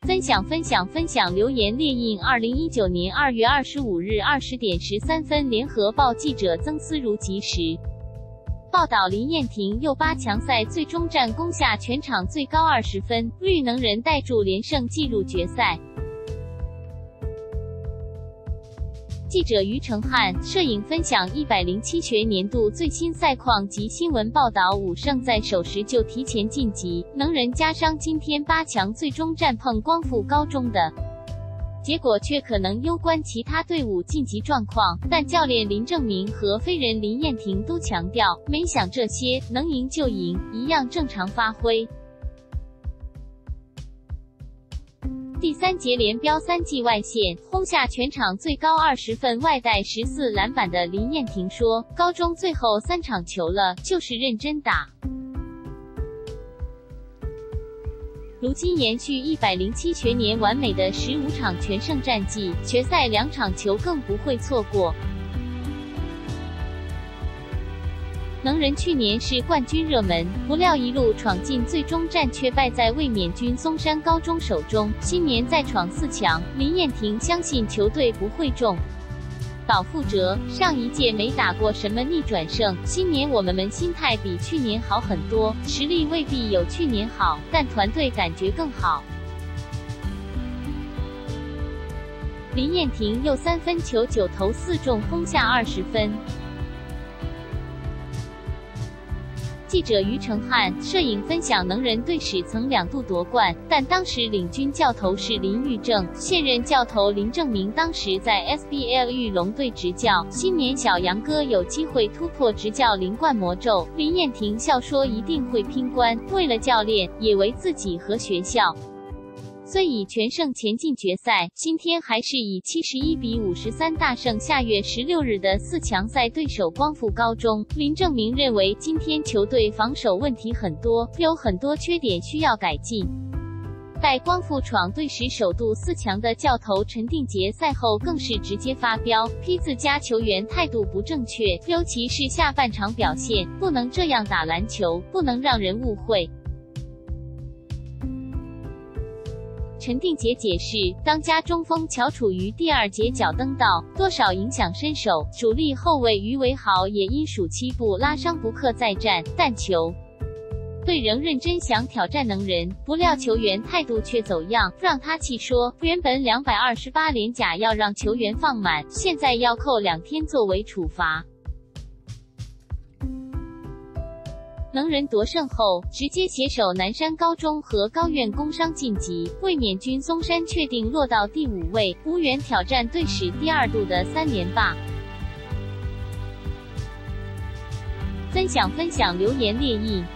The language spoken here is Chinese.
分享留言列印2019年2月25日20点13分联合报记者曾思如及时报道，林彦廷又8强赛最终战攻下全场最高20分，绿能人带助连胜进入决赛。记者于承汉，摄影分享107学年度最新赛况及新闻报道。5胜在手时就提前晋级，能人加上今天8强最终战碰光复高中的结果却可能攸关其他队伍晋级状况，但教练林正明和飞人林彦廷都强调，没想这些，能赢就赢，一样正常发挥。第3节连飙3记外线，轰下全场最高20分，外带14篮板的林彦廷说，高中最后3场球了，就是认真打。如今延续107学年完美的15场全胜战绩，决赛2场球更不会错过。能人去年是冠军热门，不料一路闯进最终战却败在卫冕军松山高中手中。今年再闯4强，林彦廷相信球队不会中岛覆辙，上一届没打过什么逆转胜，今年我们心态比去年好很多，实力未必有去年好，但团队感觉更好。林彦廷又3分球9投4中，轰下20分。记者于承汉，摄影分享能人队史曾2度夺冠，但当时领军教头是林玉正，现任教头林正明当时在 SBL 玉龙队执教。新年小杨哥有机会突破执教连冠魔咒，林彦廷笑说一定会拼关，为了教练，也为自己和学校。虽以全胜前进决赛，今天还是以71比53大胜下月16日的4强赛对手光复高中。林正明认为今天球队防守问题很多，有很多缺点需要改进。带光复闯队时首度4强的教头陈定杰赛后更是直接发飙，批自家球员态度不正确，尤其是下半场表现，不能这样打篮球，不能让人误会。陈定杰解释，当家中锋乔楚于第2节脚蹬到，多少影响身手，主力后卫于维豪也因暑期部拉伤不可再战，但球队仍认真想挑战能人，不料球员态度却走样，让他气说，原本228连甲要让球员放满，现在要扣2天作为处罚。能人夺胜后，直接携手南山高中和高苑工商晋级，卫冕军松山确定落到第5位，无缘挑战队史第2度的3连霸。分享留言列印。